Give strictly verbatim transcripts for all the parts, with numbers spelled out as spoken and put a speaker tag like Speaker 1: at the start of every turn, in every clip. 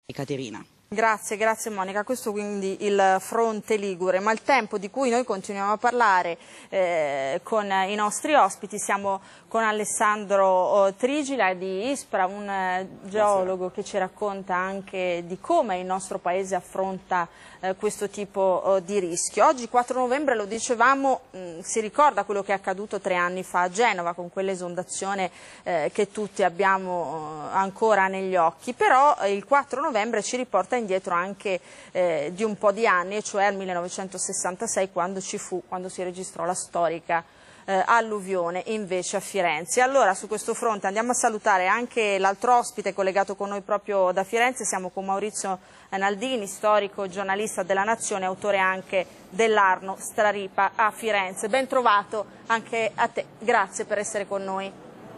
Speaker 1: Caterina.
Speaker 2: Grazie, grazie Monica. Questo quindi il fronte ligure, ma il tempo di cui noi continuiamo a parlare eh, con i nostri ospiti, siamo con Alessandro oh, Trigila di Ispra, un eh, geologo che ci racconta anche di come il nostro paese affronta eh, questo tipo oh, di rischio. Oggi quattro novembre, lo dicevamo, mh, si ricorda quello che è accaduto tre anni fa a Genova con quell'esondazione eh, che tutti abbiamo eh, ancora negli occhi, però eh, il quattro novembre ci riporta indietro anche eh, di un po' di anni, e cioè al millenovecentosessantasei, quando ci fu, quando si registrò la storica eh, alluvione invece a Firenze. Allora su questo fronte andiamo a salutare anche l'altro ospite collegato con noi proprio da Firenze. Siamo con Maurizio Naldini, storico, giornalista della Nazione, autore anche dell'Arno Straripa a Firenze. Ben trovato anche a te, grazie per essere con noi.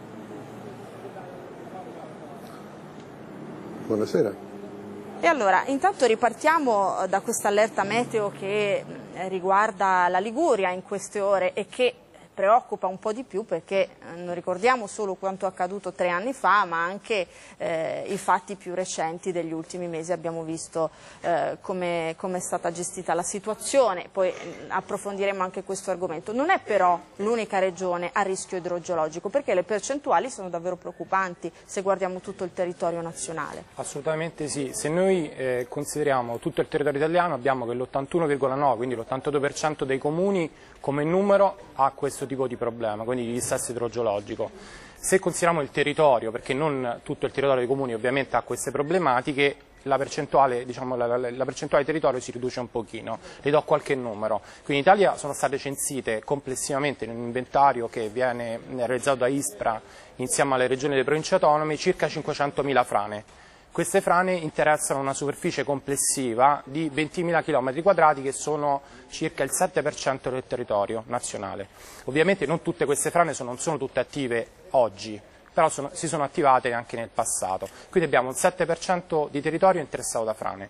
Speaker 3: Buonasera.
Speaker 2: E allora, intanto ripartiamo da questa allerta meteo che riguarda la Liguria in queste ore e che preoccupa un po' di più, perché non ricordiamo solo quanto accaduto tre anni fa, ma anche eh, i fatti più recenti degli ultimi mesi. Abbiamo visto eh, come è stata gestita la situazione, poi eh, approfondiremo anche questo argomento. Non è però l'unica regione a rischio idrogeologico, perché le percentuali sono davvero preoccupanti se guardiamo tutto il territorio nazionale.
Speaker 4: Assolutamente sì, se noi eh, consideriamo tutto il territorio italiano abbiamo che l'ottantuno virgola nove, quindi l'ottantadue per cento dei comuni come numero ha questo tipo di problema, quindi di dissesto idrogeologico. Se consideriamo il territorio, perché non tutto il territorio dei comuni ovviamente ha queste problematiche, la percentuale, diciamo, la, la, la percentuale di territorio si riduce un pochino. Le do qualche numero. Qui in Italia sono state censite complessivamente in un inventario che viene realizzato da Ispra insieme alle regioni e alle province autonome circa cinquecentomila frane. Queste frane interessano una superficie complessiva di ventimila chilometri quadrati, che sono circa il sette per cento del territorio nazionale. Ovviamente non tutte queste frane sono, non sono tutte attive oggi, però sono, si sono attivate anche nel passato. Quindi abbiamo il sette per cento di territorio interessato da frane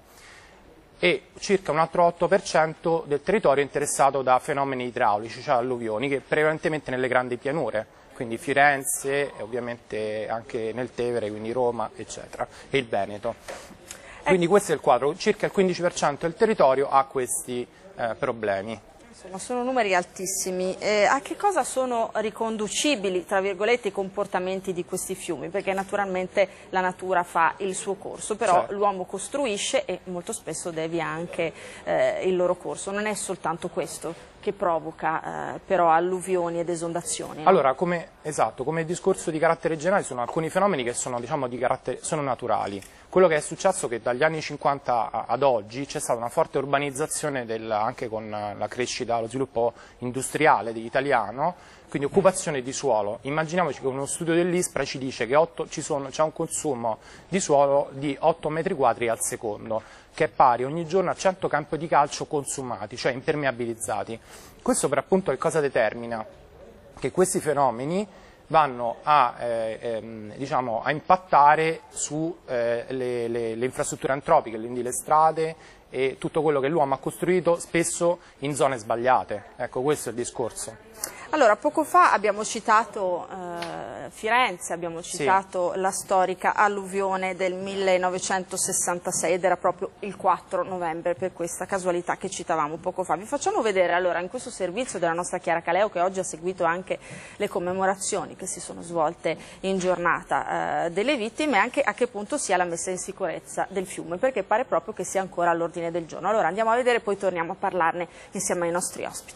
Speaker 4: e circa un altro otto per cento del territorio interessato da fenomeni idraulici, cioè alluvioni, che prevalentemente nelle grandi pianure, quindi Firenze e ovviamente anche nel Tevere, quindi Roma, eccetera, e il Veneto. Quindi questo è il quadro, circa il quindici per cento del territorio ha questi eh, problemi.
Speaker 2: Insomma, sono numeri altissimi. Eh, a che cosa sono riconducibili, tra virgolette, i comportamenti di questi fiumi? Perché naturalmente la natura fa il suo corso, però certo, l'uomo costruisce e molto spesso devia anche eh, il loro corso. Non è soltanto questo che provoca eh, però alluvioni ed esondazioni.
Speaker 4: Allora, come, esatto, come discorso di carattere generale sono alcuni fenomeni che sono, diciamo, di carattere, sono naturali. Quello che è successo è che dagli anni cinquanta ad oggi c'è stata una forte urbanizzazione del, anche con la crescita, lo sviluppo industriale italiano, quindi occupazione di suolo. Immaginiamoci che uno studio dell'Ispra ci dice che c'è un consumo di suolo di otto metri quadri al secondo, che è pari ogni giorno a cento campi di calcio consumati, cioè impermeabilizzati. Questo per appunto che cosa determina? Che questi fenomeni vanno a, eh, ehm, diciamo, a impattare sulle eh, le, le, le infrastrutture antropiche, quindi le strade e tutto quello che l'uomo ha costruito, spesso in zone sbagliate. Ecco, questo è il discorso.
Speaker 2: Allora, poco fa abbiamo citato eh, Firenze, abbiamo citato sì, la storica alluvione del millenovecentosessantasei, ed era proprio il quattro novembre per questa casualità che citavamo poco fa. Vi facciamo vedere allora in questo servizio della nostra Chiara Caleo, che oggi ha seguito anche le commemorazioni che si sono svolte in giornata eh, delle vittime, anche a che punto sia la messa in sicurezza del fiume, perché pare proprio che sia ancora all'ordine del giorno. Allora andiamo a vedere e poi torniamo a parlarne insieme ai nostri ospiti.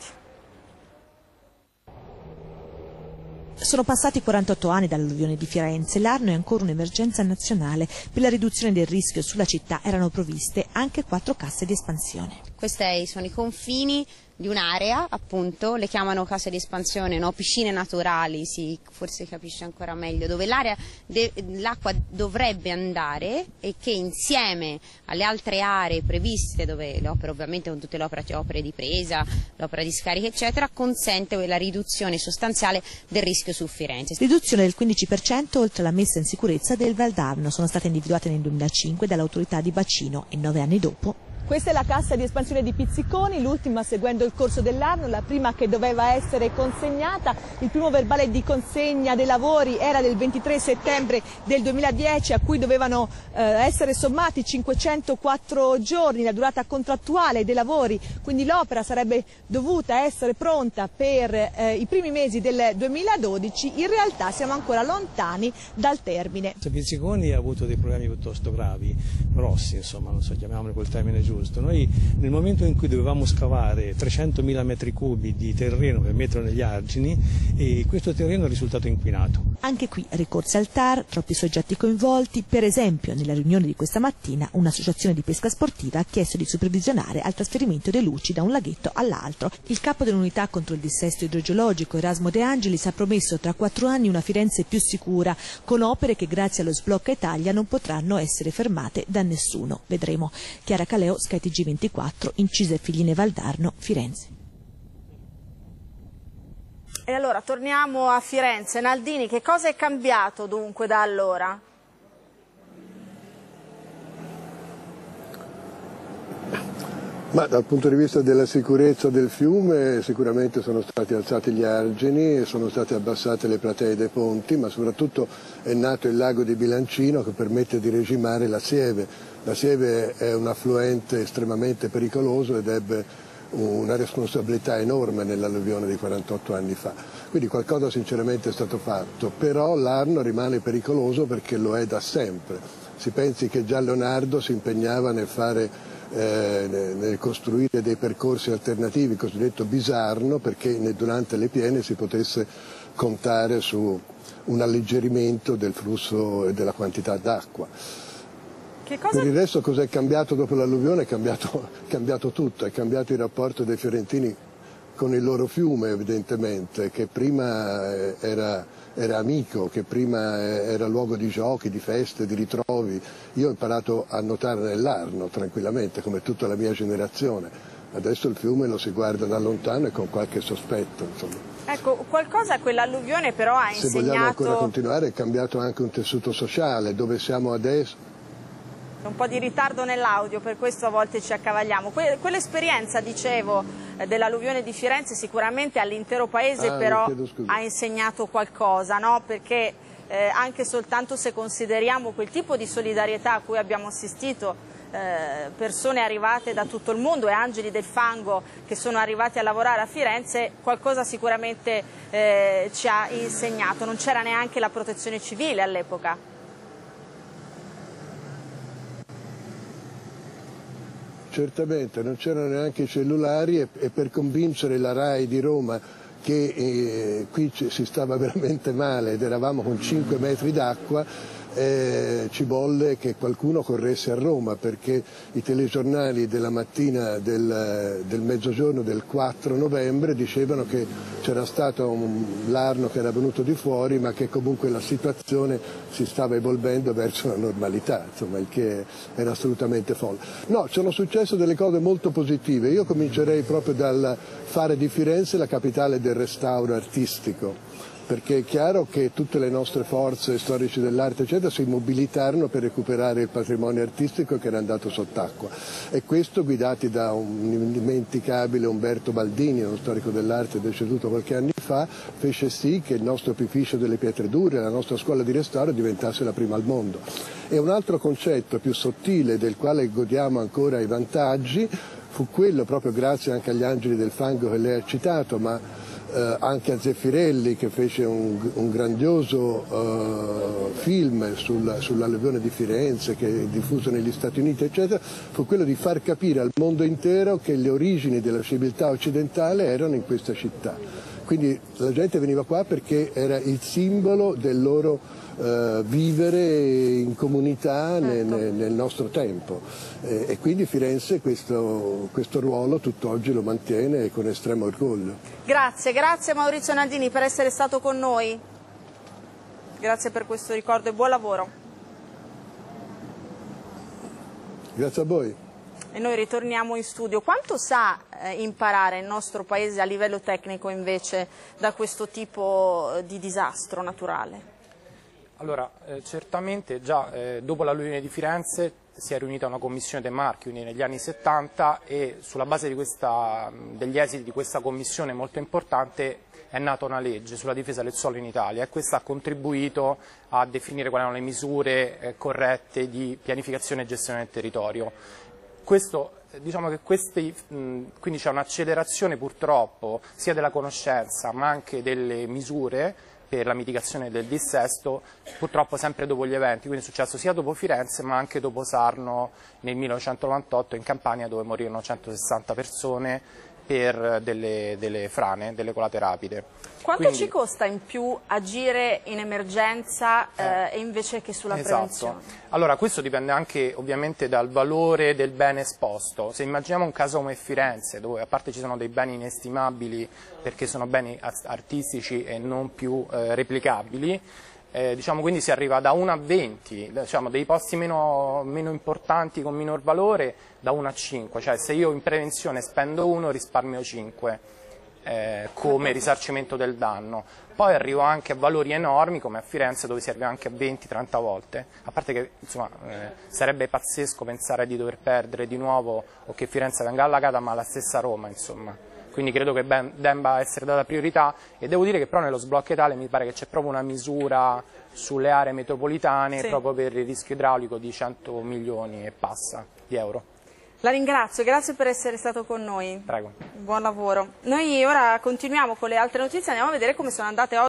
Speaker 5: Sono passati quarantotto anni dall'alluvione di Firenze. L'Arno è ancora un'emergenza nazionale. Per la riduzione del rischio sulla città erano provviste anche quattro casse di espansione.
Speaker 6: Questi sono i confini di un'area, appunto, le chiamano case di espansione, no? Piscine naturali, si, forse capisce ancora meglio, dove l'acqua dovrebbe andare e che insieme alle altre aree previste, dove le opere, ovviamente con tutte le opere, opere di presa, l'opera di scarica eccetera, consente la riduzione sostanziale del rischio su Firenze.
Speaker 5: Riduzione del quindici per cento oltre la messa in sicurezza del Val d'Arno. Sono state individuate nel duemilacinque dall'autorità di bacino e nove anni dopo Questa è la cassa di espansione di Pizziconi, l'ultima seguendo il corso dell'Arno, la prima che doveva essere consegnata. Il primo verbale di consegna dei lavori era del ventitré settembre del duemiladieci, a cui dovevano eh, essere sommati cinquecentoquattro giorni, la durata contrattuale dei lavori, quindi l'opera sarebbe dovuta essere pronta per eh, i primi mesi del duemiladodici. In realtà siamo ancora lontani dal termine.
Speaker 1: Pizziconi ha avuto dei problemi piuttosto gravi, grossi, insomma, non so, chiamiamoli col termine giusto. Noi nel momento in cui dovevamo scavare trecentomila metri cubi di terreno per metterlo negli argini, e questo terreno è risultato inquinato.
Speaker 5: Anche qui ricorsi al T A R, troppi soggetti coinvolti. Per esempio, nella riunione di questa mattina un'associazione di pesca sportiva ha chiesto di supervisionare al trasferimento dei luci da un laghetto all'altro. Il capo dell'unità contro il dissesto idrogeologico, Erasmo De Angelis, ha promesso tra quattro anni una Firenze più sicura, con opere che grazie allo sblocca Italia non potranno essere fermate da nessuno. Vedremo. Chiara Caleo, Sky T G ventiquattro, Incise Figline Valdarno, Firenze.
Speaker 2: E allora torniamo a Firenze. Naldini, che cosa è cambiato dunque da allora?
Speaker 3: Ma dal punto di vista della sicurezza del fiume sicuramente sono stati alzati gli argini, sono state abbassate le platee dei ponti, ma soprattutto è nato il lago di Bilancino che permette di regimare la Sieve. La Sieve è un affluente estremamente pericoloso ed ebbe una responsabilità enorme nell'alluvione di quarantotto anni fa, quindi qualcosa sinceramente è stato fatto, però l'Arno rimane pericoloso perché lo è da sempre. Si pensi che già Leonardo si impegnava nel fare Eh, nel costruire dei percorsi alternativi, il cosiddetto Bisarno, perché durante le piene si potesse contare su un alleggerimento del flusso e della quantità d'acqua.
Speaker 2: Cosa...
Speaker 3: Per il resto cos'è cambiato dopo l'alluvione? È cambiato, è cambiato tutto, è cambiato il rapporto dei fiorentini con il loro fiume evidentemente, che prima era, era amico, che prima era luogo di giochi, di feste, di ritrovi. Io ho imparato a nuotare nell'Arno tranquillamente, come tutta la mia generazione. Adesso il fiume lo si guarda da lontano e con qualche sospetto. Insomma.
Speaker 2: Ecco, qualcosa quell'alluvione però ha insegnato...
Speaker 3: Se vogliamo ancora continuare, è cambiato anche un tessuto sociale, dove siamo adesso.
Speaker 2: Un po' di ritardo nell'audio, per questo a volte ci accavagliamo. Que quell'esperienza, dicevo, eh, dell'alluvione di Firenze sicuramente all'intero paese
Speaker 3: ah,
Speaker 2: però ha insegnato qualcosa, no? Perché eh, anche soltanto se consideriamo quel tipo di solidarietà a cui abbiamo assistito, eh, persone arrivate da tutto il mondo e angeli del fango che sono arrivati a lavorare a Firenze, qualcosa sicuramente eh, ci ha insegnato. Non c'era neanche la protezione civile all'epoca.
Speaker 3: Certamente, non c'erano neanche i cellulari e, e per convincere la RAI di Roma che eh, qui ci, si stava veramente male ed eravamo con cinque metri d'acqua, eh, ci volle che qualcuno corresse a Roma, perché i telegiornali della mattina del, del mezzogiorno del quattro novembre dicevano che c'era stato l'Arno che era venuto di fuori, ma che comunque la situazione si stava evolvendo verso la normalità, insomma, il che era assolutamente folle. No, sono successe delle cose molto positive. Io comincerei proprio dal fare di Firenze la capitale del restauro artistico, perché è chiaro che tutte le nostre forze storici dell'arte eccetera si mobilitarono per recuperare il patrimonio artistico che era andato sott'acqua, e questo guidati da un indimenticabile Umberto Baldini, uno storico dell'arte deceduto qualche anno fa, fece sì che il nostro opificio delle pietre dure, la nostra scuola di restauro, diventasse la prima al mondo. E un altro concetto più sottile del quale godiamo ancora i vantaggi fu quello, proprio grazie anche agli angeli del fango che lei ha citato, ma Eh, anche a Zeffirelli che fece un, un grandioso eh, film sul, sull'alluvione di Firenze che è diffuso negli Stati Uniti eccetera, fu quello di far capire al mondo intero che le origini della civiltà occidentale erano in questa città. Quindi la gente veniva qua perché era il simbolo del loro eh, vivere in comunità nel, nel nostro tempo, eh, e quindi Firenze questo, questo ruolo tutt'oggi lo mantiene con estremo orgoglio.
Speaker 2: Grazie, grazie Maurizio Naldini per essere stato con noi, grazie per questo ricordo e buon lavoro.
Speaker 3: Grazie a voi.
Speaker 2: E noi ritorniamo in studio. Quanto sa eh, imparare il nostro paese a livello tecnico invece da questo tipo di disastro naturale?
Speaker 4: Allora, eh, certamente già eh, dopo l'alluvione di Firenze si è riunita una commissione dei marchi, quindi negli anni settanta, e sulla base di questa, degli esiti di questa commissione molto importante è nata una legge sulla difesa del suolo in Italia, e questa ha contribuito a definire quali erano le misure eh, corrette di pianificazione e gestione del territorio. Questo, diciamo che questi, mh, quindi c'è un'accelerazione purtroppo sia della conoscenza ma anche delle misure per la mitigazione del dissesto, purtroppo sempre dopo gli eventi, quindi è successo sia dopo Firenze ma anche dopo Sarno nel millenovecentonovantotto in Campania, dove morirono centosessanta persone per delle, delle frane, delle colate rapide.
Speaker 2: Quanto
Speaker 4: Quindi,
Speaker 2: ci costa in più agire in emergenza eh, eh, invece che sulla
Speaker 4: esatto.
Speaker 2: prevenzione?
Speaker 4: Allora, questo dipende anche ovviamente dal valore del bene esposto. Se immaginiamo un caso come Firenze, dove a parte ci sono dei beni inestimabili perché sono beni artistici e non più eh, replicabili, Eh, diciamo, quindi si arriva da uno a venti, diciamo, dei posti meno, meno importanti con minor valore da uno a cinque, cioè se io in prevenzione spendo uno risparmio cinque eh, come risarcimento del danno. Poi arrivo anche a valori enormi come a Firenze, dove si arriva anche a venti trenta volte, a parte che insomma, eh, sarebbe pazzesco pensare di dover perdere di nuovo o che Firenze venga allagata, ma la stessa Roma, insomma. Quindi credo che ben, debba essere data priorità, e devo dire che però nello sblocco Italia mi pare che c'è proprio una misura sulle aree metropolitane, sì, proprio per il rischio idraulico di cento milioni e passa di euro.
Speaker 2: La ringrazio, grazie per essere stato con noi.
Speaker 4: Prego.
Speaker 2: Buon lavoro. Noi ora continuiamo con le altre notizie, andiamo a vedere come sono andate oggi